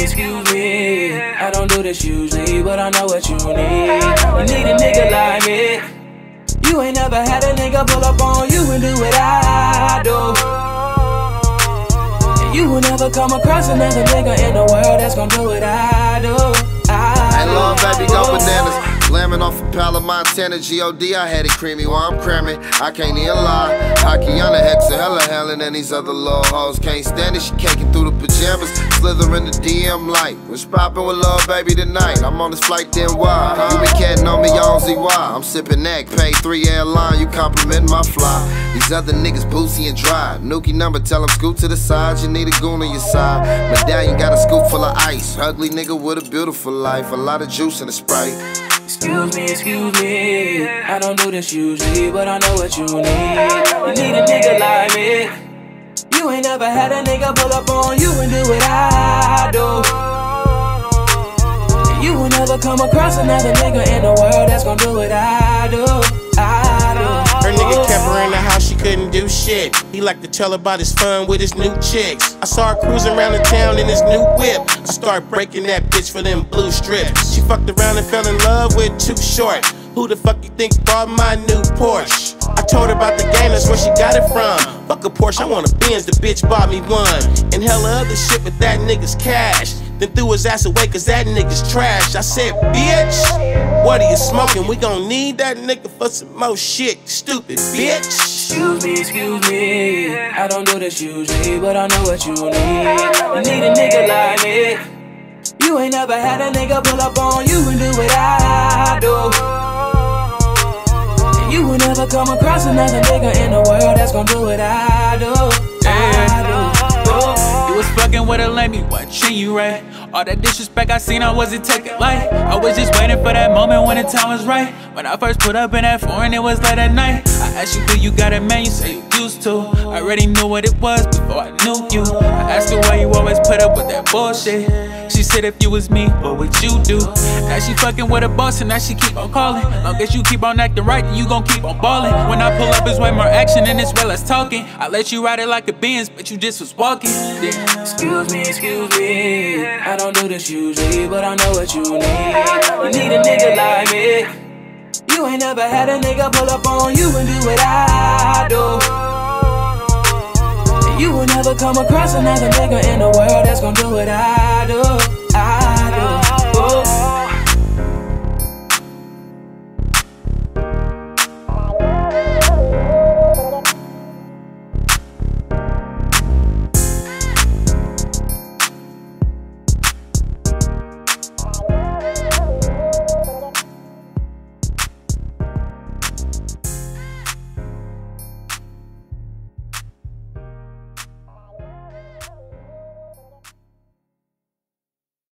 excuse me. I don't do this usually, but I know what you need. You need a nigga like me. You ain't never had a nigga pull up on you and do what I do. And you will never come across another nigga in the world that's gon' do what I do. Hey, Lil Baby, go bananas. Slamming off a pal of Montana, G.O.D. I had it creamy while I'm cramming. I can't even lie. Akiana Hexa, hella hellin', and these other little hoes can't stand it. She caking through the pajamas, slithering the DM light. What's poppin' with Lil Baby tonight? I'm on this flight, then why? You been catting on me, I don't see why. I'm sippin' neck, paid 3 airline, you compliment my fly. These other niggas boozy and dry. Nuki number, tell them scoot to the side. You need a goon on your side. Medallion got a scoop full of ice. Ugly nigga with a beautiful life. A lot of juice in the Sprite. Excuse me, I don't do this usually, but I know what you need. You need a nigga like me. You ain't never had a nigga pull up on you and do what I do. And you will never come across another nigga in the world that's gon' do what I do. Her nigga kept her in the house, she couldn't do shit. He liked to tell about his fun with his new chicks. I saw her cruising around the town in his new whip. I started breaking that bitch for them blue strips. She fucked around and fell in love with Too Short. Who the fuck you think bought my new Porsche? I told her about the game, that's where she got it from. Fuck a Porsche, I want a Benz, the bitch bought me one. And hella other shit with that nigga's cash. Then threw his ass away cause that nigga's trash. I said, bitch, what are you smoking? We gon' need that nigga for some more shit, stupid bitch. Excuse me, I don't do this usually, but I know what you need. You need a nigga like me. You ain't never had a nigga pull up on you and do what I do. And you will never come across another nigga in the world that's gon' do what I do. You was fucking with a lame, you wasn't treating you right. All that disrespect I seen, I wasn't taking light. I was just waiting for that moment when the time was right. When I first put up in that foreign, it was late at night. I asked you, do you got it, man? You say you used to. I already knew what it was before I knew you. I asked her why you always put up with that bullshit. She said if you was me, what would you do? Now she fucking with a boss and now she keep on calling. Long as you keep on acting right, then you gon' keep on ballin'. When I pull up, it's way more action and it's way less talking. I let you ride it like a Benz, but you just was walking. Yeah. Excuse me, I don't do this usually, but I know what you need. You need a nigga like me. You ain't never had a nigga pull up on you and do what I do. And you will never come across another nigga in the world that's gon' do what I do.